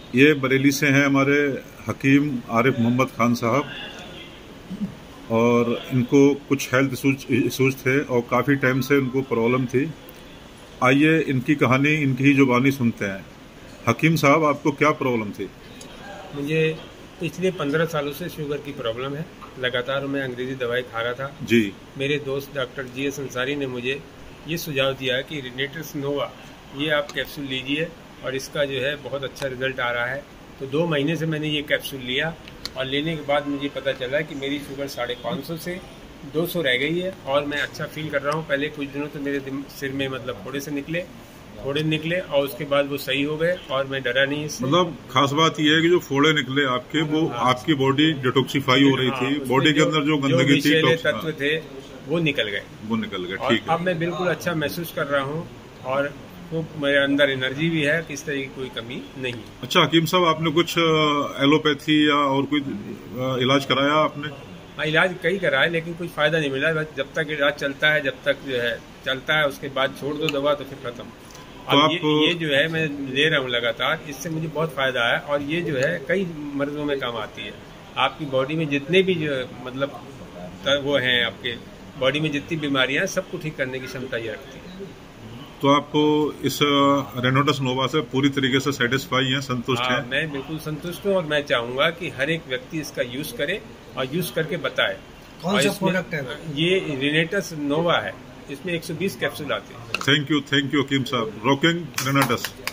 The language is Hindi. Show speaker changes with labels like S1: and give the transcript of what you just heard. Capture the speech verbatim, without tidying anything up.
S1: ये बरेली से हैं हमारे हकीम आरिफ मोहम्मद खान साहब, और इनको कुछ हेल्थ इशूज थे और काफ़ी टाइम से इनको प्रॉब्लम थी। आइए इनकी कहानी इनकी ही जुबानी सुनते हैं। हकीम साहब, आपको क्या प्रॉब्लम थी?
S2: मुझे पिछले पंद्रह सालों से शुगर की प्रॉब्लम है। लगातार मैं अंग्रेजी दवाई खा रहा था
S1: जी।
S2: मेरे दोस्त डॉक्टर जी एस अंसारी ने मुझे ये सुझाव दिया कि रिनेटस नोवा ये आप कैप्सूल लीजिए और इसका जो है बहुत अच्छा रिजल्ट आ रहा है। तो दो महीने से मैंने ये कैप्सूल लिया और लेने के बाद मुझे पता चला कि मेरी शुगर साढ़े पाँच सौ से दो सौ रह गई है और मैं अच्छा फील कर रहा हूँ। पहले कुछ दिनों तो मेरे सिर में मतलब फोड़े से निकले फोड़े निकले और उसके बाद वो सही हो गए और मैं डरा नहीं इससे।
S1: मतलब खास बात यह है कि जो फोड़े निकले आपके, वो हाँ। आपकी बॉडी डिटॉक्सिफाई हो रही थी, हाँ, बॉडी के अंदर जो गंदगी थी,
S2: जो तत्व थे वो निकल गए
S1: वो निकल गए ठीक है।
S2: अब मैं बिल्कुल अच्छा महसूस कर रहा हूँ और वो मेरे अंदर एनर्जी भी है, किस तरह की कोई कमी नहीं।
S1: अच्छा हकीम साहब, आपने कुछ एलोपैथी या और कोई इलाज कराया आपने?
S2: हाँ, इलाज कई कराए लेकिन कुछ फायदा नहीं मिला। जब तक इलाज चलता है, जब तक जो है चलता है, उसके बाद छोड़ दो दवा तो फिर खत्म।
S1: तो
S2: अब
S1: आप
S2: ये, ये जो है मैं ले रहा हूँ लगातार, इससे मुझे बहुत फायदा है और ये जो है कई मर्जों में काम आती है। आपकी बॉडी में जितने भी जो मतलब वो हैं, आपके बॉडी में जितनी बीमारियां हैं सबको ठीक करने की क्षमता ये रखती है।
S1: तो आपको इस रेनोटस नोवा से पूरी तरीके से सेटिस्फाई हैं, संतुष्ट हैं?
S2: मैं बिल्कुल संतुष्ट हूँ और मैं चाहूंगा कि हर एक व्यक्ति इसका यूज करे और यूज करके बताए।
S3: कौन सा प्रोडक्ट है?
S2: ये रेनेटस नोवा है, इसमें एक सौ बीस कैप्सूल आते हैं।
S1: थैंक यू, थैंक यू हकीम साहब। रॉकिंग रेनेटस।